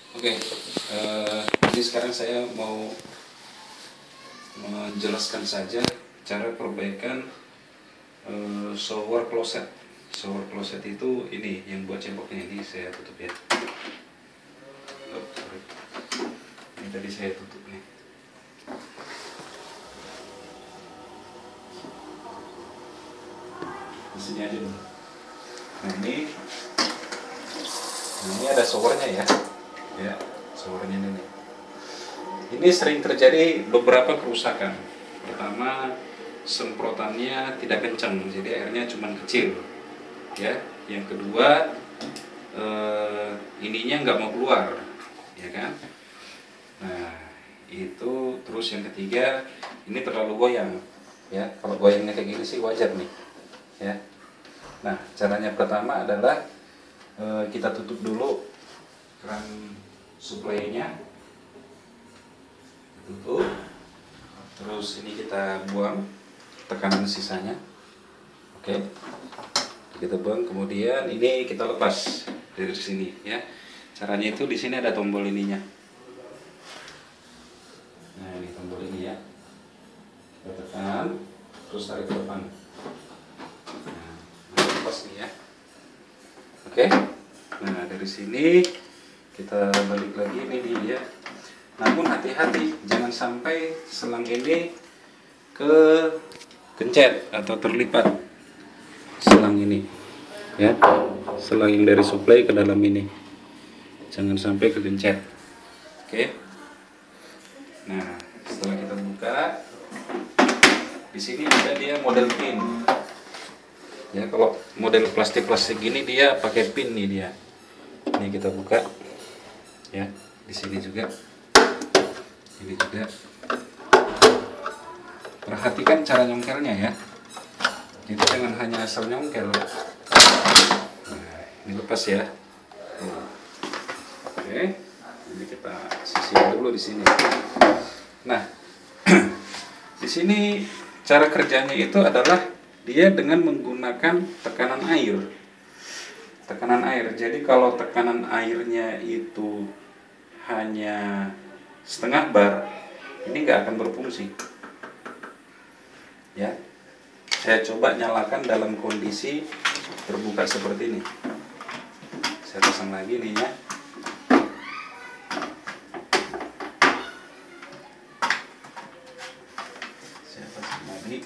Oke, jadi sekarang saya mau menjelaskan saja cara perbaikan shower closet. Shower closet itu ini yang buat cemboknya, ini saya tutup ya. Oh, sorry. Ini tadi saya tutup nih. Di sini aja dulu. Nah ini ada showernya ya. Ya, showernya ini. Ini sering terjadi beberapa kerusakan. Pertama, semprotannya tidak kencang, jadi airnya cuma kecil. Ya, yang kedua, ininya nggak mau keluar, ya kan? Nah, itu terus yang ketiga, ini terlalu goyang. Ya, kalau goyangnya kayak gini sih wajar nih. Ya. Nah, caranya pertama adalah kita tutup dulu keran suplainya, tutup, terus ini kita buang tekanan sisanya. Oke, kita buang, kemudian ini kita lepas dari sini ya. Caranya itu di sini ada tombol ininya. Nah, ini tombol ini ya, kita tekan terus tarik ke depan. Nah, lepas nih ya. Oke, nah dari sini kita balik lagi, ini dia. Namun hati-hati, jangan sampai selang ini ke kencet atau terlipat selang ini ya, selang yang dari suplai ke dalam ini jangan sampai ke kencet. Oke, nah setelah kita buka, di sini ada dia model pin ya. Kalau model plastik gini dia pakai pin nih dia. Ini kita buka ya, di sini juga, ini juga. Perhatikan cara nyongkelnya ya, itu jangan hanya asal nyongkel. Nah, ini lepas ya. Oke, ini kita sisir dulu di sini. Nah, di sini cara kerjanya itu adalah dia dengan menggunakan tekanan air. Tekanan air. Jadi kalau tekanan airnya itu hanya setengah bar, ini nggak akan berfungsi. Ya, saya coba nyalakan dalam kondisi terbuka seperti ini. Saya pasang lagi nih ya. Saya pasang lagi.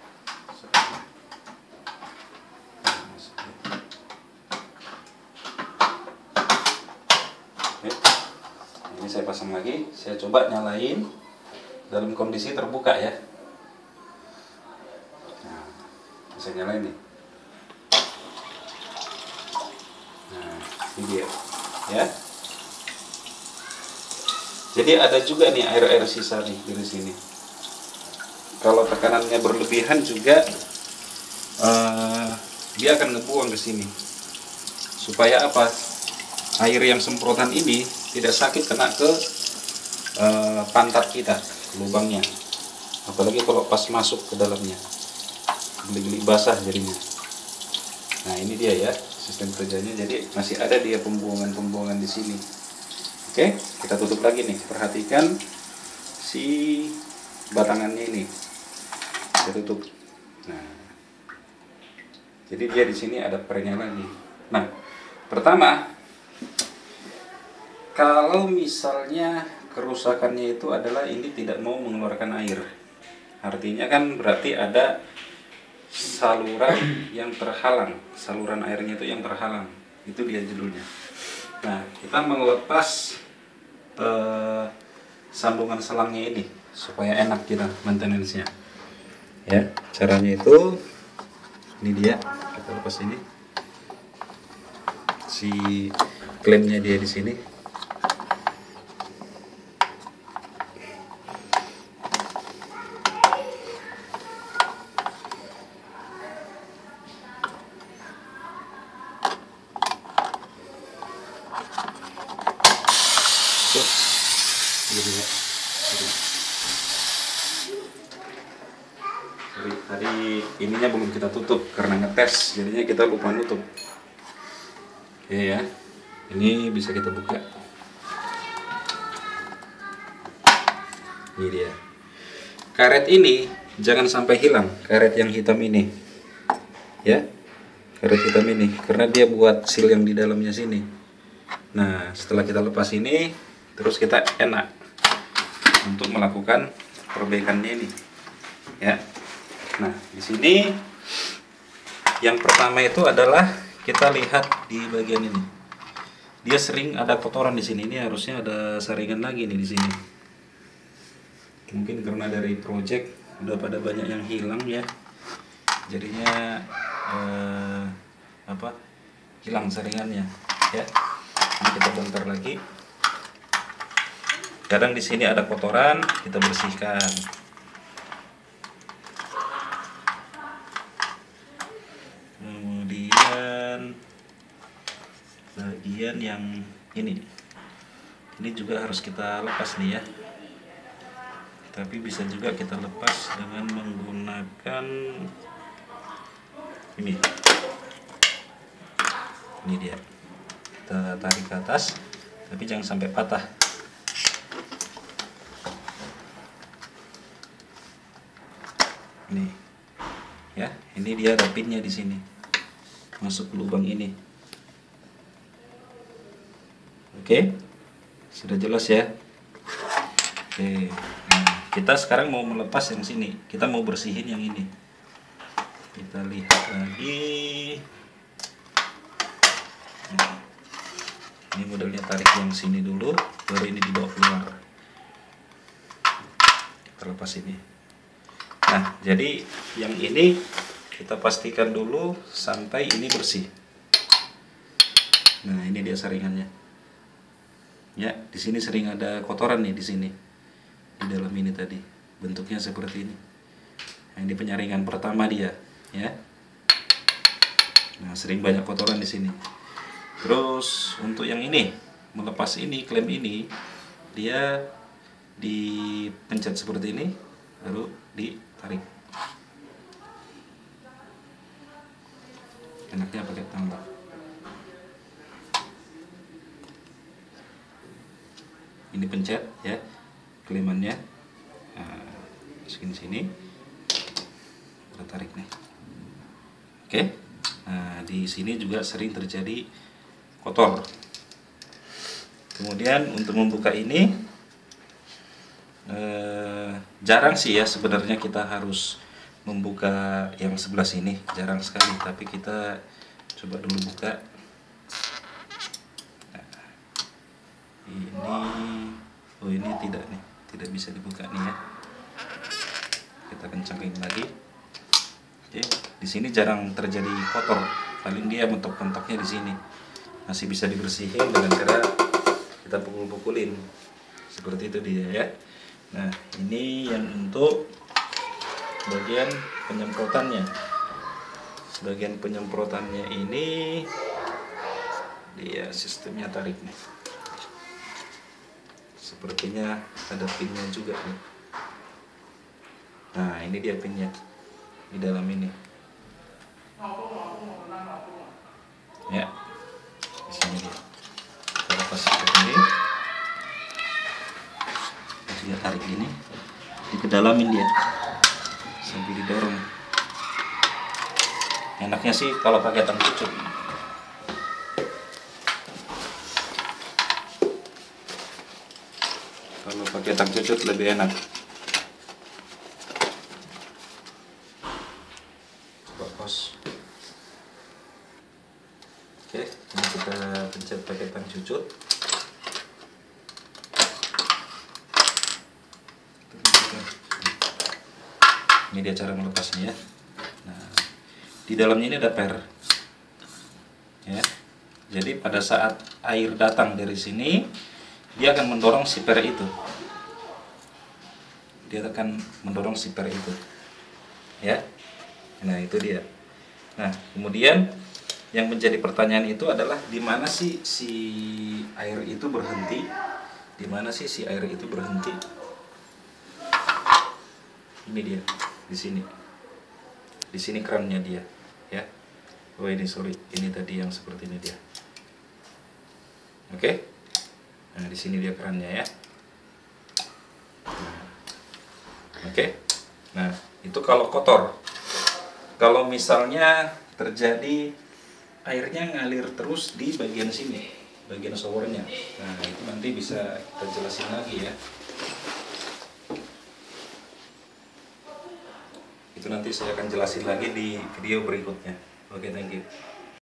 Ini saya pasang lagi. Saya coba nyalain dalam kondisi terbuka ya. Saya nyalain nih. Nah, ini dia ya. Jadi ada juga nih air sisa nih dari sini. Kalau tekanannya berlebihan juga dia akan ngebuang ke sini. Supaya apa? Air yang semprotan ini tidak sakit kena ke pantat kita, lubangnya. Apalagi kalau pas masuk ke dalamnya. Geli-geli basah jadinya. Nah, ini dia ya sistem kerjanya. Jadi masih ada dia pembuangan di sini. Oke, kita tutup lagi nih. Perhatikan si batangannya ini. Kita tutup. Nah, jadi dia di sini ada pernya lagi. Nah, pertama, kalau misalnya kerusakannya itu adalah ini tidak mau mengeluarkan air, artinya kan berarti ada saluran yang terhalang, saluran airnya itu yang terhalang, itu dia judulnya. Nah, kita melepas sambungan selangnya ini supaya enak kita maintenance-nya. Ya, caranya itu ini dia, kita lepas ini, si klemnya dia di sini. Tadi ininya belum kita tutup karena ngetes, jadinya kita lupa nutup. Oke ya, ini bisa kita buka. Ini dia. Karet ini jangan sampai hilang, karet yang hitam ini. Ya. Karet hitam ini karena dia buat seal yang di dalamnya sini. Nah, setelah kita lepas ini, terus kita enak untuk melakukan perbaikannya ini. Ya. Nah, di sini yang pertama itu adalah kita lihat di bagian ini. Dia sering ada kotoran di sini. Ini harusnya ada saringan lagi nih di sini. Mungkin karena dari project udah pada banyak yang hilang ya. Jadinya hilang saringannya ya. Ini kita bongkar lagi. Kadang di sini ada kotoran, kita bersihkan. Kemudian bagian yang ini juga harus kita lepas nih ya. Tapi bisa juga kita lepas dengan menggunakan ini. Ini dia. Kita tarik ke atas, tapi jangan sampai patah. Nih. Ya, ini dia ada pinnya di sini. Masuk ke lubang ini. Oke. Sudah jelas ya? Oke. Nah, kita sekarang mau melepas yang sini. Kita mau bersihin yang ini. Kita lihat lagi. Nah, ini modelnya tarik yang sini dulu, baru ini dibawa keluar. Kita lepas ini. Nah, jadi yang ini kita pastikan dulu sampai ini bersih. Nah, ini dia saringannya. Ya, di sini sering ada kotoran nih di sini. Di dalam ini tadi. Bentuknya seperti ini. Nah, ini penyaringan pertama dia, ya. Nah, sering banyak kotoran di sini. Terus untuk yang ini, melepas ini, klem ini, dia dipencet seperti ini, lalu ditarik. Enaknya pakai tambak. Ini pencet ya, klemannya. Nah, masukin sini, kita tarik nih. Oke. Nah, di sini juga sering terjadi kotor. Kemudian untuk membuka ini jarang sih ya sebenarnya kita harus membuka yang sebelah sini, jarang sekali, tapi kita coba dulu buka. Nah, ini tidak nih, tidak bisa dibuka nih ya. Kita kencangin lagi. Oke, di sini jarang terjadi kotor, paling dia mentok-mentoknya di sini. Masih bisa dibersihin dengan cara kita pukul-pukulin. Seperti itu dia ya. Nah, ini yang untuk bagian penyemprotannya. Bagian penyemprotannya ini dia sistemnya tarik nih. Sepertinya ada pinnya juga nih. Nah, ini dia pinnya di dalam ini. Ya, di sini dia. Kita lepas seperti ini. Dia tarik ini, dikedalamin dia sambil didorong. Enaknya sih kalau pakai tang cucut. Kalau pakai tang cucut lebih enak. Coba pos. Oke, ini kita pencet pakai tang cucut. Ini dia cara melepasnya ya. Nah, di dalamnya ini ada per, ya. Jadi pada saat air datang dari sini, dia akan mendorong si per itu. Dia akan mendorong si per itu, ya. Nah, itu dia. Nah, kemudian yang menjadi pertanyaan itu adalah di mana sih si air itu berhenti? Di mana sih si air itu berhenti? Ini dia. Di sini kerannya dia ya. Oh, ini sorry, ini tadi yang seperti ini dia. Oke. Nah, di sini dia kerannya ya. Nah, Oke. Nah, itu kalau kotor. Kalau misalnya terjadi airnya ngalir terus di bagian sini, bagian showernya. Nah, itu nanti bisa kita jelasin lagi ya. Itu nanti saya akan jelasin lagi di video berikutnya. Oke, thank you.